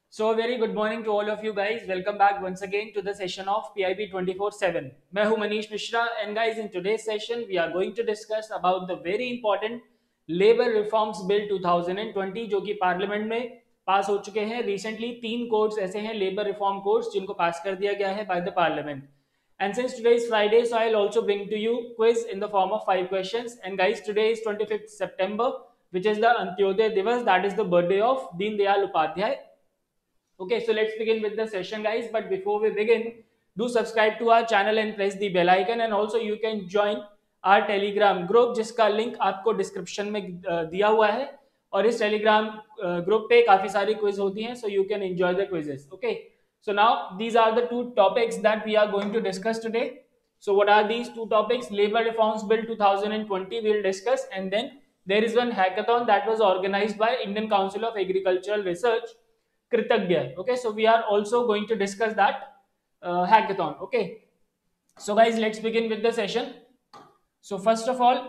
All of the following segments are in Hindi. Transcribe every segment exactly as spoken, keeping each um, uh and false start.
So a very good morning to all of you guys. Welcome back once again to the session of P I B twenty-four seven. मैं हूं Manish Mishra and guys in today's session we are going to discuss about the very important Labor Reforms Bill twenty twenty जो कि पार्लियामेंट में पास हो चुके हैं. रिसेंटली तीन कोड्स ऐसे हैं लेबर रिफॉर्म कोड्स जिनको पास कर दिया गया है by the parliament. And since today is Friday, so I'll also bring to you quiz in the form of five questions. And guys, today is twenty-fifth September, which is the Antyodaya Divas, that is the birthday of Deen Dayal Upadhyay. Okay, so let's begin with the session, guys. But before we begin, do subscribe to our channel and press the bell icon. And also you can join our Telegram group, जिसका लिंक आपको डिस्क्रिप्शन में दिया हुआ है. और इस टेलीग्राम ग्रुप पे काफी सारी क्विज होती हैं, so you can enjoy the quizzes. Okay, so now these are the two topics that we are going to discuss today. So what are these two topics? Labor Reforms Bill twenty twenty we'll discuss, and then there is one hackathon that was organized by Indian Council of Agricultural Research, Kritagya. Okay, so we are also going to discuss that uh, hackathon. Okay, so guys, let's begin with the session. So first of all,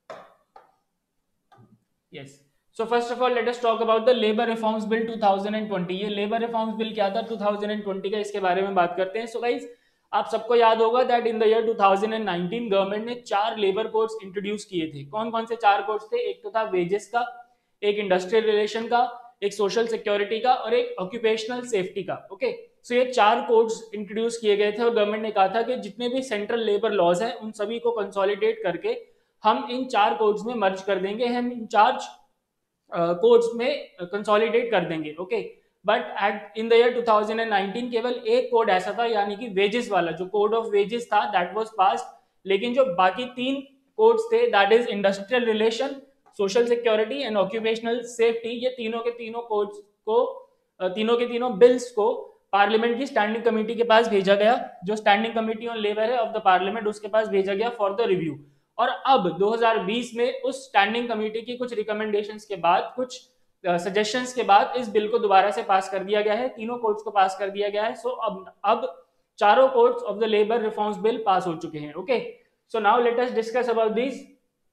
yes. So first of all, let us talk about the Labor Reforms Bill twenty twenty. ये Labor Reforms Bill क्या था twenty twenty का, इसके बारे में बात करते हैं. So guys, आप सबको याद होगा that in the year twenty nineteen government ने चार लेबर कोड्स इंट्रोड्यूस किए थे. कौन कौन से चार कोड्स थे? एक तो था वेजेस का, एक इंडस्ट्रियल रिलेशन का, एक सोशल सिक्योरिटी का और एक ऑक्यूपेशनल सेफ्टी का. ओके, सो ये चार कोड्स इंट्रोड्यूस किए गए थे और गवर्नमेंट ने कहा था कि जितने भी सेंट्रल लेबर लॉज हैं उन सभी को कंसोलिडेट करके हम इन चार कोड्स में मर्ज कर देंगे, हम इन चार कोड्स uh, में कंसोलिडेट uh, कर देंगे. Okay, but at in the year twenty nineteen केवल एक कोड ऐसा था, यानी कि वेजेस वाला जो कोड ऑफ वेजेस था, दैट वाज पास्ड. लेकिन जो बाकी तीन कोड्स थे, that is industrial relation, social security and occupational safety, ये तीनों के तीनों कोड्स को uh, तीनों के तीनों बिल्स को पार्लियामेंट की स्टैंडिंग कमेटी के पास भेजा गया. जो स्टैंडिंग कमेटी ऑन लेबर है ऑफ द पार्लियामेंट, उसके पास भेजा गया फॉर द रिव्यू. और अब दो हज़ार बीस में उस स्टैंडिंग कमेटी की कुछ रिकमेंडेशंस के बाद, कुछ सजेशंस के बाद इस बिल को दोबारा से पास कर दिया गया है. तीनों कोड्स को पास कर दिया गया है. सो so, अब अब चारों codes of the labour reforms bill pass हो चुके हैं. Okay, so now let us discuss about this.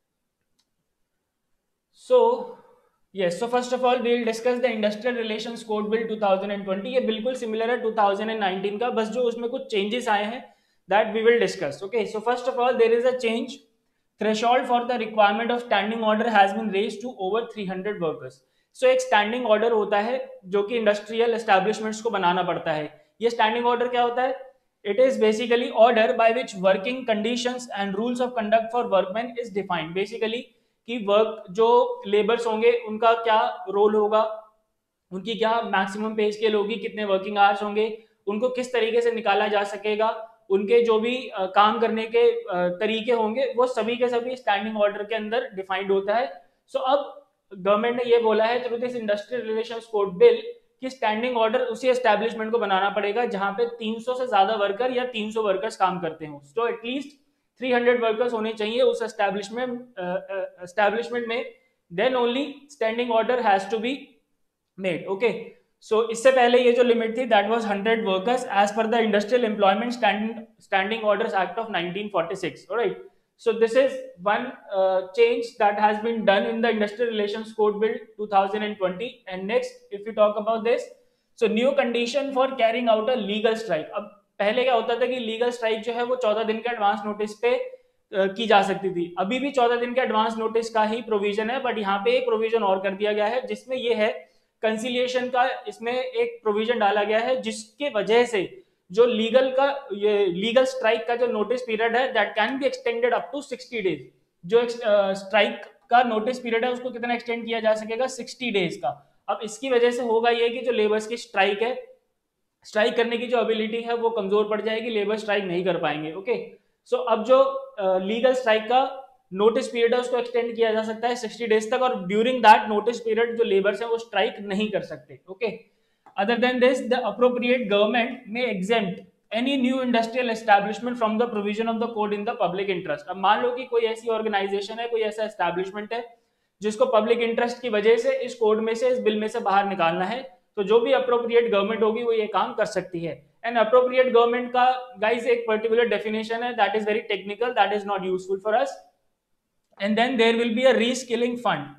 So yes, so first of all we will discuss the industrial relations code bill twenty twenty. ये बिल्कुल सिमिलर है twenty nineteen का, बस जो उसमें कुछ चेंजेस आए हैं that we will discuss. Okay, so first of all there is a change. Threshold for the requirement of standing order has been raised to over three hundred workers. So एक standing order होता है जो कि industrial establishments को बनाना पड़ता है. ये standing order क्या होता है? It is basically order by which working conditions and rules of conduct for workmen is defined. Basically कि वर्क जो लेबर्स होंगे उनका क्या रोल होगा, उनकी क्या मैक्सिमम पे स्केल होगी, कितने वर्किंग आवर्स होंगे, उनको किस तरीके से निकाला जा सकेगा, उनके जो भी आ, काम करने के आ, तरीके होंगे, वो सभी के सभी स्टैंडिंग ऑर्डर के अंदर डिफाइंड होता है. सो so, अब गवर्नमेंट ने ये बोला है through this industrial relations code bill कि स्टैंडिंग ऑर्डर उसी एस्टैब्लिशमेंट को बनाना पड़ेगा जहां पे तीन सौ से ज्यादा वर्कर या तीन सौ वर्कर्स काम करते हो. So at least three hundred workers होने चाहिए उस एस्टैब्लिशमेंट एस्टैब्लिशमेंट में, then only standing order has to be made. Okay, so इससे पहले ये जो लिमिट थी that was one hundred workers as per the industrial employment standing orders act of nineteen forty-six. Alright, so this is one uh, change that has been done in the industrial relations code bill twenty twenty. And next if you talk about this, so new condition for carrying out a legal strike. अब पहले क्या होता था कि लीगल स्ट्राइक जो है वो चौदह दिन के एडवांस नोटिस पे uh, की जा सकती थी. अभी भी चौदह दिन के एडवांस नोटिस का ही प्रोविजन है, बट यहाँ पे एक प्रोविजन और कर दिया गया है जिसमें ये है कंसिलिएशन का. इसमें एक प्रोविजन डाला गया है जिसके वजह से जो लीगल का ये लीगल स्ट्राइक का जो नोटिस पीरियड है that can be extended up to sixty days. जो स्ट्राइक uh, का नोटिस पीरियड है उसको कितना एक्सटेंड किया जा सकेगा? सिक्सटी डेज का. अब इसकी वजह से होगा ये कि जो लेबर्स की स्ट्राइक है, स्ट्राइक करने की जो एबिलिटी है वो कमजोर पड़ जाएगी, लेबर स्ट्राइक नहीं कर पाएंगे. ओके, सो अब जो लीगल uh, स्ट्राइक का नोटिस पीरियड है उसको एक्सटेंड किया जा सकता है सिक्सटी डेज तक, और ड्यूरिंग दैट नोटिस पीरियड जो लेबर्स हैं वो स्ट्राइक नहीं कर सकते. Okay, other than this the appropriate government में exempt any new industrial establishment from the provision of the code in the public interest. अब मान लो कि कोई ऐसी ऑर्गेनाइजेशन है, कोई ऐसा एस्टैब्लिशमेंट है जिसको पब्लिक इंटरेस्ट की वजह से इस कोड में से, इस बिल में से बाहर निकालना है, तो जो भी अप्रोप्रिएट गवर्नमेंट होगी वो ये काम कर सकती है. एंड अप्रोप्रिएट गवर्नमेंट का गाइस एक पर्टिकुलर डेफिनेशन है that is very technical, that is not useful for us. And then there will be a reskilling fund.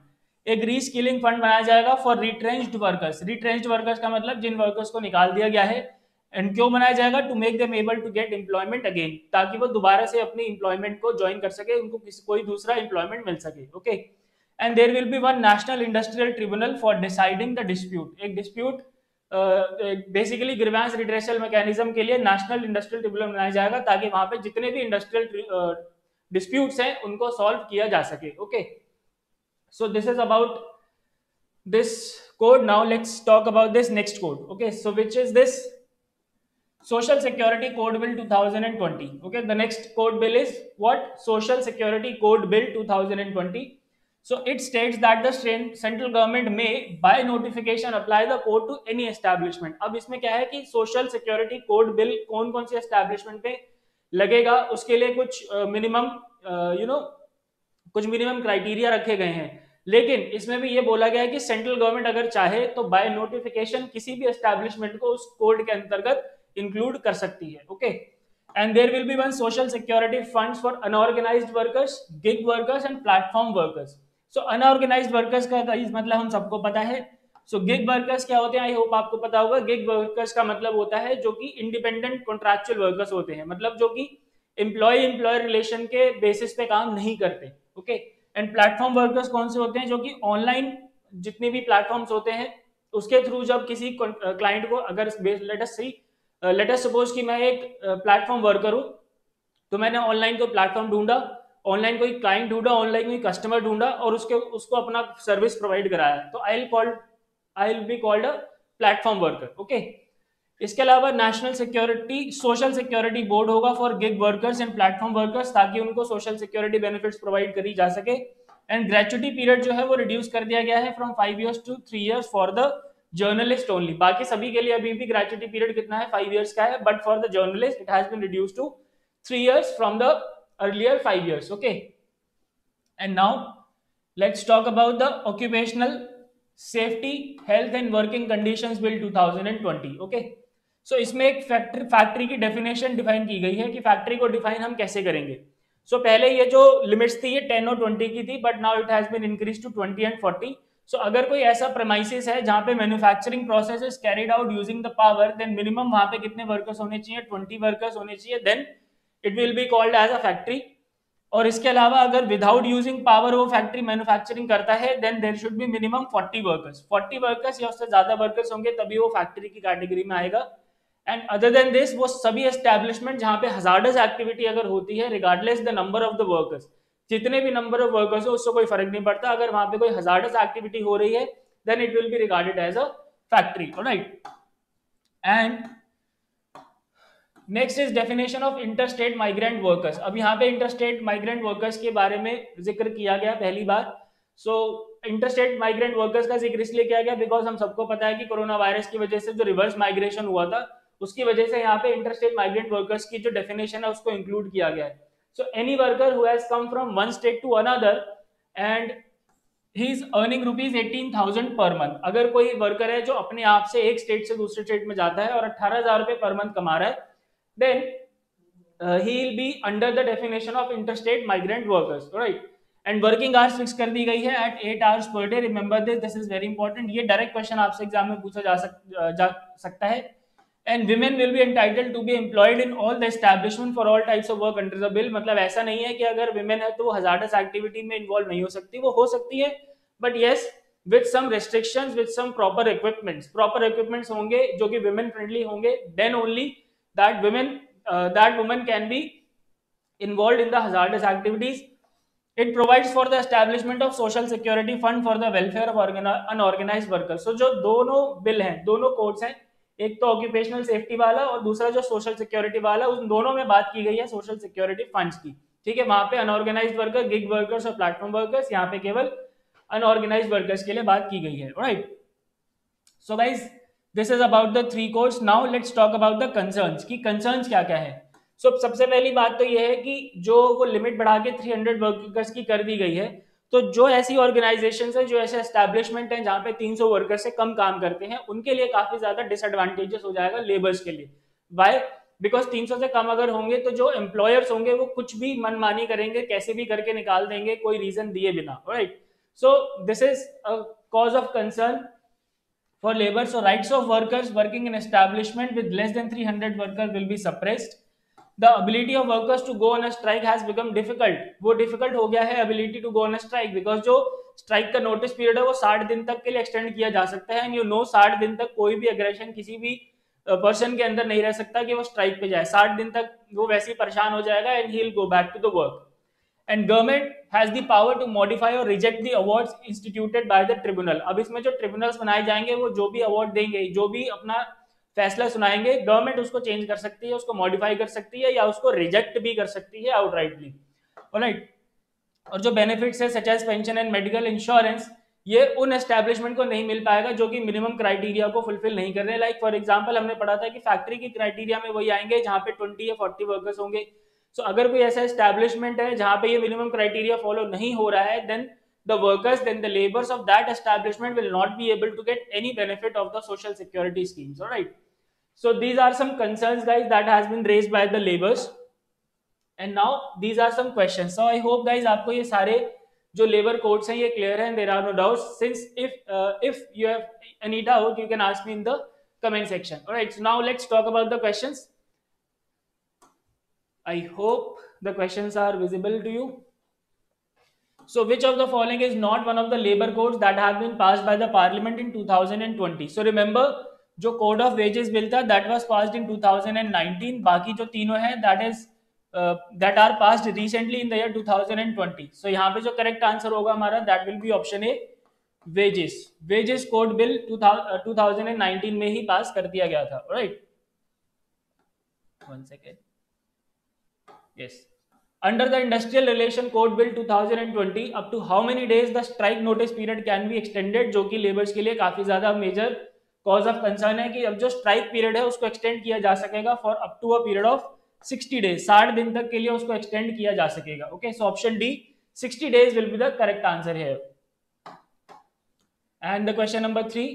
एक रीस्किलिंग फंड बनाया जाएगा for retrenched workers. Retrenched workers का मतलब जिन वर्कर्स को निकाल दिया गया है। एंड क्यों बनाया जाएगा? To make them able to get employment again, ताकि वो दोबारा से अपनी एम्प्लॉयमेंट को ज्वाइन कर सके, उनको किसी कोई दूसरा एम्प्लॉयमेंट मिल सके। Okay, and there will be one national industrial tribunal for deciding the dispute. एक dispute basically grievance redressal mechanism के लिए नेशनल इंडस्ट्रियल ट्रिब्यूनल बनाया जाएगा, ताकि वहां पे जितने भी इंडस्ट्रियल डिस्प्यूट्स हैं उनको सॉल्व किया जा सके। Okay, so this is about this code. Now let's talk about this next code. Okay, so which is this Social Security Code Bill two thousand twenty. Okay, the next code bill is what? Social Security Code Bill two thousand twenty. So it states that the central government may by notification apply the code to any establishment. अब इसमें क्या है कि Social Security Code Bill कौन कौन से establishment पे लगेगा, उसके लिए कुछ मिनिमम यू नो कुछ मिनिमम क्राइटेरिया रखे गए हैं। लेकिन इसमें भी ये बोला गया है कि सेंट्रल गवर्नमेंट अगर चाहे तो बाय नोटिफिकेशन किसी भी एस्टैब्लिशमेंट को उस कोड के अंतर्गत इंक्लूड कर सकती है। Okay, and there will be one social security funds for unorganised workers, gig workers and platform workers. So unorganised workers का मतलब हम सबको पता है। सो गिग वर्कर्स क्या होते हैं? आई होप आपको पता होगा। गिग वर्कर्स का मतलब होता है जो कि इंडिपेंडेंट कॉन्ट्रैक्चुअल वर्कर्स होते हैं, मतलब जो कि एम्प्लॉय एम्प्लॉयर रिलेशन के बेसिस पे काम नहीं करते। ओके, एंड प्लेटफॉर्म वर्कर्स कौन से होते हैं? जो कि ऑनलाइन जितने भी प्लेटफॉर्म्स होते हैं उसके थ्रू जब किसी क्लाइंट को, अगर let us see let us suppose कि मैं एक प्लेटफॉर्म वर्कर हूं, तो मैंने ऑनलाइन कोई प्लेटफॉर्म ढूंढा, ऑनलाइन कोई क्लाइंट ढूंढा, ऑनलाइन कोई कस्टमर ढूंढा और उसके उसको अपना सर्विस प्रोवाइड कराया, तो I will called I will be called a platform worker. Okay, इसके अलावा national security social security board होगा for gig workers and platform workers, ताकि उनको सोशल सिक्योरिटी बेनिफिट्स प्रोवाइड करी जा सके। एंड ग्रेचुटी पीरियड जो है वो रिड्यूस कर दिया गया है from five years to three years for the journalist only. बाकी सभी के लिए अभी भी ग्रेचुटी पीरियड कितना है? फाइव इयर्स का है, but for the journalist it has been reduce to three years from the earlier five years. Okay, and now let's talk about the occupational safety health and working conditions bill two thousand twenty. Okay, so इसमें एक फैक्ट्री फैक्ट्री की डेफिनेशन डिफाइन की गई है कि फैक्ट्री को डिफाइन हम कैसे करेंगे। सो so, पहले ये जो लिमिट्स थी ये टेन और ट्वेंटी की थी, but now it has been increase to twenty and forty. So अगर कोई ऐसा प्रेमाइसिस है जहां पे manufacturing process is carried out using the power, then minimum वहां पे कितने वर्कर्स होने चाहिए? ट्वेंटी वर्कर्स होने चाहिए, then it will be called as a factory. और इसके अलावा अगर विदाउट यूजिंग पावर वो फैक्ट्री मैन्युफैक्चरिंग करता है, then there should be minimum forty workers. Forty workers या उससे ज्यादा वर्कर्स होंगे तभी वो फैक्ट्री की कैटेगरी में आएगा। एंड अदर देन दिस, वो सभी एस्टैब्लिशमेंट जहां पे हजार्डस एक्टिविटी अगर होती है, regardless the number of the workers, जितने भी नंबर ऑफ वर्कर्स हो उससे कोई फर्क नहीं पड़ता, अगर वहां पे कोई हजार्डस एक्टिविटी हो रही है then it will be regarded as a factory. Alright, and next is definition of interstate migrant workers. अब यहाँ पे इंटरस्टेट माइग्रेंट वर्कर्स के बारे में जिक्र किया गया पहली बार। सो इंटरस्टेट माइग्रेंट वर्कर्स का जिक्र इसलिए किया गया बिकॉज हम सबको पता है कि कोरोना वायरस की वजह से जो रिवर्स माइग्रेशन हुआ था उसकी वजह से यहाँ पे इंटरस्टेट माइग्रेंट वर्कर्स की जो डेफिनेशन है उसको इंक्लूड किया गया है। So any worker who has come from one state to another and he is earning rupees eighteen thousand per month. अगर कोई वर्कर है जो अपने आप से एक स्टेट से दूसरे स्टेट में जाता है और अठारह हजार रुपए पर मंथ कमा रहा है, then uh, he will be under the definition of interstate migrant workers, right? And working hours fix कर दी गई है at eight hours per day. Remember this, this is very important. ये direct question आपसे एग्जाम में पूछा जा, सक, जा सकता है। And women will be entitled to be employed in all the establishment for all types of work under the bill. मतलब ऐसा नहीं है कि अगर women है तो वो hazardous activity में involve नहीं हो सकती, वो हो सकती है, but yes with some restrictions, with some proper equipments. Proper equipments होंगे जो कि women friendly होंगे, then only that women uh, that woman can be involved in the hazardous activities. It provides for the establishment of social security fund for the welfare of unorganized workers. So जो दोनों बिल हैं, दोनों कोड्स हैं, एक तो ऑक्यूपेशनल सेफ्टी वाला और दूसरा जो सोशल सिक्योरिटी वाला, उन दोनों में बात की गई है सोशल सिक्योरिटी फंड्स की। ठीक है, वहां पे अनऑर्गेनाइज्ड वर्कर, गिग वर्कर्स और प्लेटफॉर्म वर्कर्स, यहाँ पे केवल अनऑर्गेनाइज्ड वर्कर्स के लिए बात की गई है। Right, so guys this is about the three codes. Now let's talk about the concerns कि कंसर्न्स क्या क्या है। सो so, सबसे पहली बात तो यह है कि जो वो लिमिट बढ़ा के तीन सौ वर्कर्स की कर दी गई है, तो जो ऐसी ऑर्गेनाइजेशंस है, जो ऐसे एस्टैब्लिशमेंट हैं जहां पे तीन सौ वर्कर्स से कम काम करते हैं, उनके लिए काफी ज्यादा डिसएडवांटेजेस हो जाएगा लेबर्स के लिए। वाई? बिकॉज तीन सौ से कम अगर होंगे तो जो एम्प्लॉयर्स होंगे वो कुछ भी मनमानी करेंगे, कैसे भी करके निकाल देंगे कोई रीजन दिए बिना। Right, So this is a cause of concern for labor. So rights of workers working in establishment with less than three hundred workers will be suppressed. The ability of workers to go on a strike has become difficult. वो difficult हो गया है ability to go on a strike, because जो strike का notice period है वो साठ दिन तक के लिए extend किया जा सकता है, and you know साठ दिन तक कोई भी aggression किसी भी पर्सन के अंदर नहीं रह सकता कि वो स्ट्राइक पे जाए. साठ दिन तक वो वैसे ही परेशान हो जाएगा and he'll go back to the work. And government has the power to modify or reject the awards instituted by the tribunal. अब इसमें जो ट्रिब्यूनल्स बनाए जाएंगे वो जो भी अवार्ड देंगे, जो भी अपना फैसला सुनाएंगे, गवर्नमेंट उसको चेंज कर सकती है, उसको मॉडिफाई कर सकती है, या उसको रिजेक्ट भी कर सकती है आउटराइटली. ऑलराइट. और जो बेनिफिट्स है such as pension and medical insurance, ये उन एस्टेब्लिशमेंट को नहीं मिल पाएगा जो कि मिनिमम क्राइटेरिया को फुलफिल नहीं कर रहे. लाइक फॉर एग्जांपल हमने पढ़ा था कि फैक्ट्री की क्राइटेरिया में वही आएंगे जहां पे ट्वेंटी या फोर्टी वर्कर्स होंगे. सो so, अगर कोई ऐसा एस्टैब्लिशमेंट है जहां पे ये मिनिमम क्राइटेरिया फॉलो नहीं हो रहा है, then the workers, then the laborers of that establishment will not be able to get any benefit of the social security schemes. All right. So these are some concerns, guys, that has been raised by the laborers. And now these are some questions. So I hope, guys, आपको ये सारे जो labor codes हैं ये clear हैं. There are no doubts. Since if uh, if you have any doubt, you can ask me in the comment section. All right. So now let's talk about the questions. I hope the questions are visible to you. So which of the following is not one of the labor codes that have been passed by the parliament in two thousand twenty? So remember, जो code of wages bill था that was passed in two thousand nineteen. बाकी जो तीनों हैं that is uh, that are passed recently in the year two thousand twenty. So यहाँ पे जो correct answer होगा हमारा that will be option A, wages. Wages code bill two thousand nineteen में ही pass कर दिया गया था. Right? One second. Yes. Under the Industrial Relation Code Bill two thousand twenty, up to how many days the strike notice period can be extended, जो कि लेबर्स के लिए काफी ज्यादा मेजर कॉज ऑफ कंसर्न है कि अब जो स्ट्राइक पीरियड है उसको एक्सटेंड किया जा सकेगा for up to a period of sixty days. साठ दिन तक के लिए उसको एक्सटेंड किया जा सकेगा. Okay, so option D sixty days will be the correct answer here. And the question number three.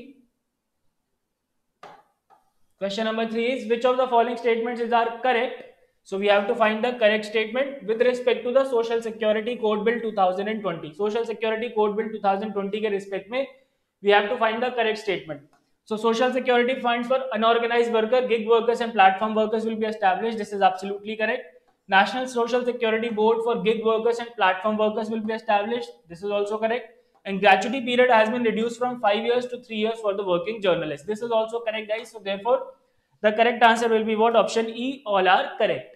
Question number three is which of the following statements is are correct? So we have to find the correct statement with respect to the Social Security Code Bill two thousand twenty. Social Security Code Bill two thousand twenty के respect में we have to find the correct statement. So Social Security funds for unorganized worker, gig workers and platform workers will be established. This is absolutely correct. National Social Security Board for gig workers and platform workers will be established. This is also correct. And gratuity period has been reduced from five years to three years for the working journalists. This is also correct, guys. So therefore, the correct answer will be what? Option E. All are correct.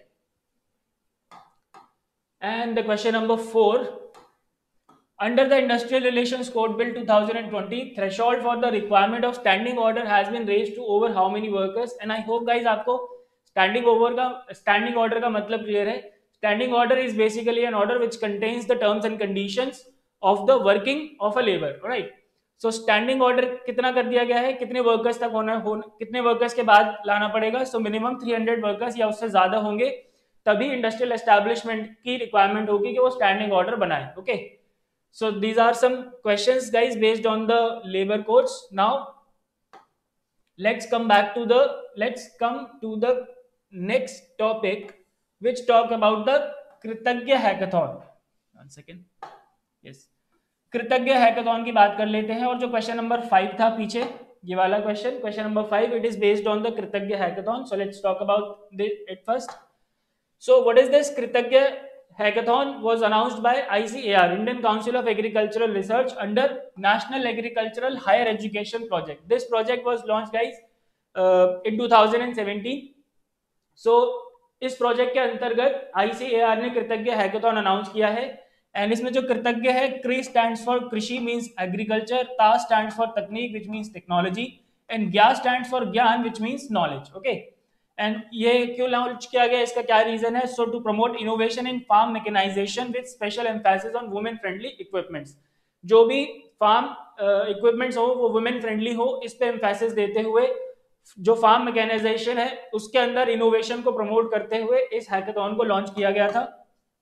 And the question number four. Under the Industrial Relations Code Bill two thousand twenty, threshold for the requirement of standing order has been raised to over how many workers? And I hope, guys, आपको standing over का standing order का मतलब clear है. Standing order is basically an order which contains the terms and conditions of the working of a labor, right? So standing order कितना कर दिया गया है, कितने वर्कर्स तक होना हो, कितने वर्कर्स के बाद लाना पड़ेगा? So minimum three hundred workers या उससे ज्यादा होंगे तभी इंडस्ट्रियल एस्टैब्लिशमेंट की रिक्वायरमेंट होगी कि वो स्टैंडिंग ऑर्डर बनाए. Okay, so these are some questions, guys, based on the labour codes. Now let's come back to the let's come to the next topic which talk about the Kritagya hackathon. One second. Yes, Kritagya hackathon की बात कर लेते हैं. और जो क्वेश्चन नंबर फाइव था पीछे, ये वाला question, question number five, it is based on the Kritagya hackathon. So let's talk about it first. So what is this? Kritagya Hackathon was announced by I C A R, Indian Council of Agricultural Research, under National Agricultural Higher Education Project. This project was launched, guys, uh, in two thousand seventeen. So इस प्रोजेक्ट के अंतर्गत I C A R ने कृतज्ञ हैकाथॉन अनाउंस किया है. एंड इसमें जो कृतज्ञ है, क्री stands for krishi means agriculture, ता stands for taknik which means technology, and ज्ञा stands for gyan which means knowledge. Okay, and ये क्यों लॉन्च किया गया, इसका क्या रीजन है? So to promote innovation in farm mechanisation with special emphasis on women friendly equipments. जो भी फार्म इक्विपमेंट्स uh, हो वो वुमेन फ्रेंडली हो, इस पे एम्फेसिस देते हुए जो फार्म मैकेनाइजेशन है उसके अंदर इनोवेशन को प्रमोट करते हुए इस हैकाथॉन को लॉन्च किया गया था.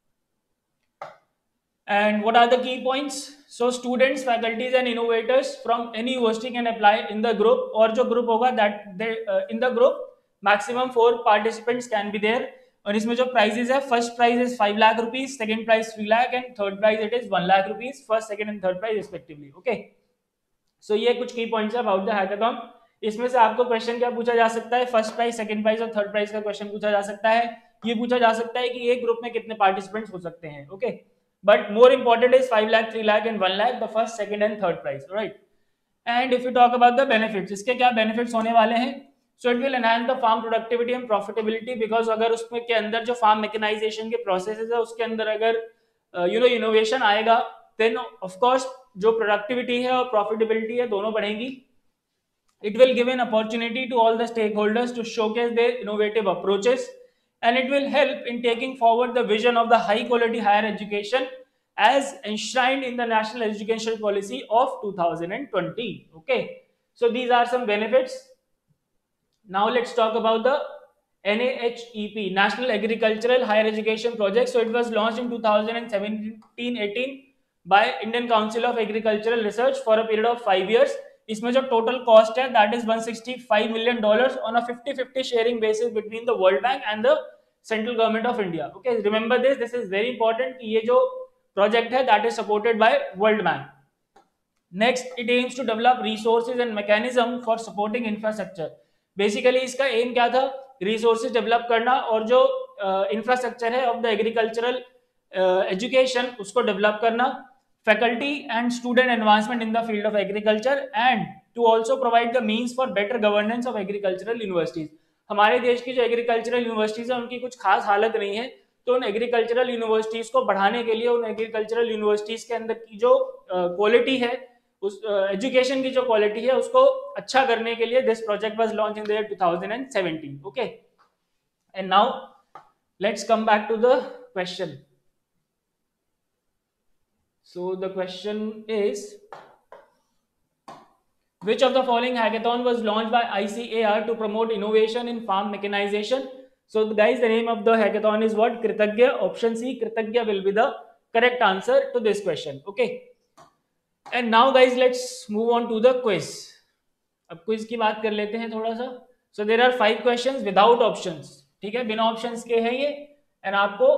And what are the key points? So students, faculties and innovators from any university can apply in the group. और जो ग्रुप होगा that in the group maximum four participants can be there. और इसमें जो प्राइजेस है, first prize is five lakh rupees, second prize three lakh and third prize it is one lakh rupees, first second and third prize respectively. Okay, so ये कुछ की पॉइंट्स है अबाउट द हैकाथॉन। इसमें से आपको क्वेश्चन क्या पूछा जा सकता है, फर्स्ट प्राइज, सेकंड प्राइज और थर्ड प्राइज का क्वेश्चन पूछा जा सकता है। ये पूछा जा सकता है कि एक ग्रुप में कितने पार्टिसिपेंट्स हो सकते हैं। Okay, but more important is five lakh, three lakh and one lakh, the first, second and third prize, right. And if you talk about the benefits, इसके क्या बेनिफिट्स होने वाले हैं? So it will enhance the farm productivity and profitability, because अगर उसमें के अंदर जो फार्म मैकेनाइजेशन के प्रोसेसेस है उसके अंदर अगर यू नो इनोवेशन आएगा, देन ऑफ कोर्स जो प्रोडक्टिविटी है और प्रॉफिटेबिलिटी है दोनों बढ़ेंगी। It will give an opportunity to all the stakeholders to showcase their innovative approaches, and it will help in taking forward the vision of the high quality higher education as enshrined in the National Education Policy of two thousand twenty. Okay, so these are some benefits. Now let's talk about the N A H E P, National Agricultural Higher Education Project. So it was launched in two thousand seventeen eighteen by Indian Council of Agricultural Research for a period of five years. इसमें जो टोटल कॉस्ट है that is one sixty five million dollars on a fifty fifty sharing basis between the world bank and the central government of India. Okay, remember this, this is very important कि ये जो प्रोजेक्ट है that is supported by world bank. Next, it aims to develop resources and mechanism for supporting infrastructure. Basically इसका एम क्या था? रिसोर्सेज डेवलप करना और जो इंफ्रास्ट्रक्चर uh, है ऑफ द एग्रीकल्चरल एजुकेशन उसको डेवलप करना, faculty and student advancement in the field of agriculture, and to also provide the means for better governance of agricultural universities. हमारे देश की जो एग्रीकल्चरल यूनिवर्सिटीज है उनकी कुछ खास हालत नहीं है, तो उन एग्रीकल्चरल यूनिवर्सिटीज को बढ़ाने के लिए, उन एग्रीकल्चरल यूनिवर्सिटीज के अंदर की जो क्वालिटी uh, है, उस एजुकेशन uh, की जो क्वालिटी है उसको अच्छा करने के लिए this project was launch in the year two thousand seventeen. Okay, and now let's come back to the question. So the question is, which of the following hackathon was launched by I C A R to promote innovation in farm mechanization? So guys, the name of the hackathon is what? Kritagya. Option C, Kritagya will be the correct answer to this question. Okay. And now guys, let's move on to the quiz. अब quiz की बात कर लेते हैं थोड़ा सा. So there are five questions without options. ठीक है, बिना options के है ये, and आपको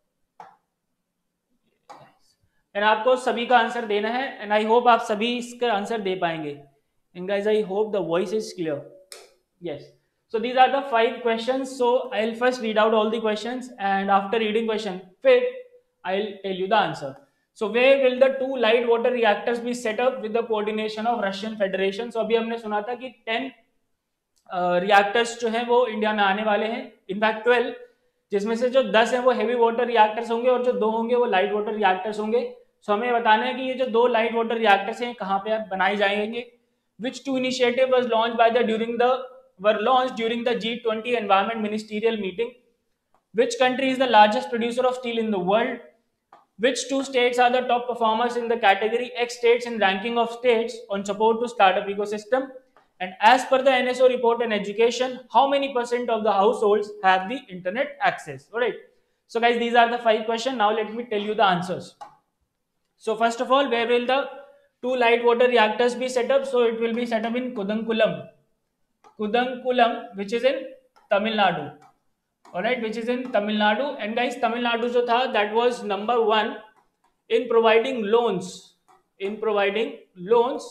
एंड आपको सभी का आंसर देना है, एंड आई होप आप सभी इसका आंसर दे पाएंगे. And guys, I hope the voice is clear. Yes, so these are the five questions. So I will first read out all the questions, and after reading question फिर I will tell you the answer. So where will the two light water reactors be set up with the coordination of Russian federation? So अभी हमने सुना था कि टेन रिएक्टर्स uh, जो है वो इंडिया में आने वाले हैं, इनफैक्ट ट्वेल्व, जिसमें से जो दस हैं वो हेवी वाटर रिएक्टर्स होंगे और जो दो होंगे वो लाइट वाटर रिएक्टर्स होंगे. सो so, हमें बताना है कि ये जो दो लाइट वाटर रिएक्टर्स हैं कहाँ पे बनाए जाएंगे. Which two initiative was launched by the during the were launched during the G twenty environment ministerial meeting? Which country is the largest producer of steel in the world? Which two states are the top performers in the category X states in ranking of states on support to startup ecosystem? And as per the N S O report on education, how many percent of the households have the internet access? All right. So guys, these are the five questions. Now let me tell you the answers. So first of all, where will the two light water reactors be set up? So it will be set up in Kudankulam. Kudankulam, which is in Tamil Nadu. All right, which is in Tamil Nadu. And guys, Tamil Nadu jo tha, that was number one in providing loans. In providing loans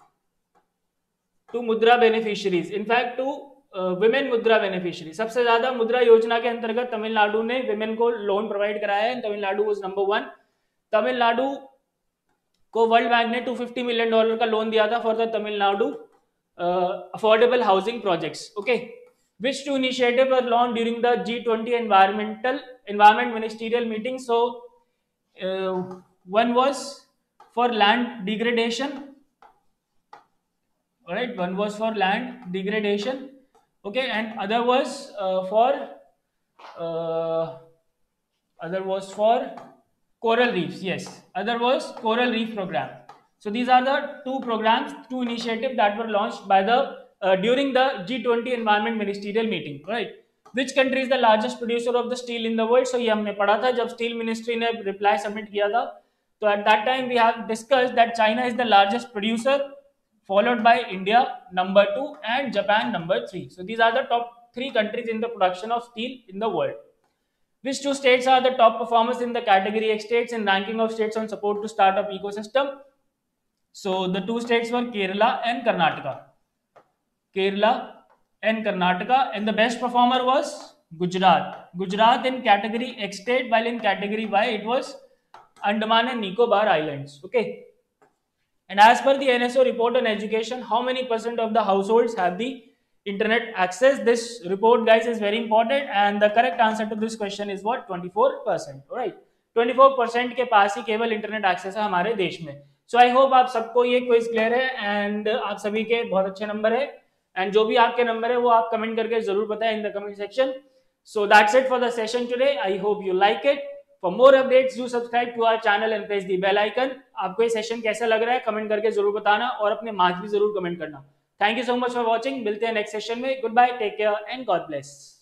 to Mudra beneficiaries, in fact to women Mudra beneficiary. सबसे ज्यादा मुद्रा योजना के अंतर्गत तमिलनाडु ने विमेन को लोन प्रोवाइड कराया है. Tamil Nadu was number one. Tamil Nadu को वर्ल्ड बैंक ने टू फिफ्टी मिलियन डॉलर का लोन दिया था for the Tamil Nadu affordable housing projects. Okay, which two initiative were launch during the G twenty environmental environment ministerial meeting? So one was for land degradation. All right, one was for land degradation, okay, and other was uh, for uh, other was for coral reefs. Yes, other was coral reef program. So these are the two programs, two initiatives that were launched by the uh, during the G twenty environment ministerial meeting. Right? Which country is the largest producer of the steel in the world? So ये हमने पढ़ा था जब स्टील मिनिस्ट्री ने रिप्लाई सबमिट किया था. तो at that time we have discussed that China is the largest producer, followed by India number two and Japan number three. So these are the top three countries in the production of steel in the world. Which two states are the top performers in the category X states in ranking of states on support to startup ecosystem? So the two states were Kerala and Karnataka. Kerala and Karnataka, and the best performer was Gujarat. Gujarat in category X state, while in category Y it was Andaman and Nicobar Islands. Okay. And as per the N S O report on education, how many percent of the households have the internet access? This report, guys, is very important, and the correct answer to this question is what? twenty-four percent. Alright, twenty-four percent के पास ही केवल इंटरनेट एक्सेस है हमारे देश में. सो आई होप आप सबको ये क्विज क्लियर है एंड आप सभी के बहुत अच्छे नंबर है, एंड जो भी आपके नंबर है वो आप कमेंट करके जरूर बताएं in the comment section. So that's it for the session today. I hope you like it. For more updates, do subscribe to our channel and press the bell icon. आपको ये सेशन कैसा लग रहा है कमेंट करके जरूर बताना और अपने मार्क्स भी जरूर कमेंट करना. Thank you so much for watching. मिलते हैं नेक्स्ट सेशन में. Goodbye, take care and God bless.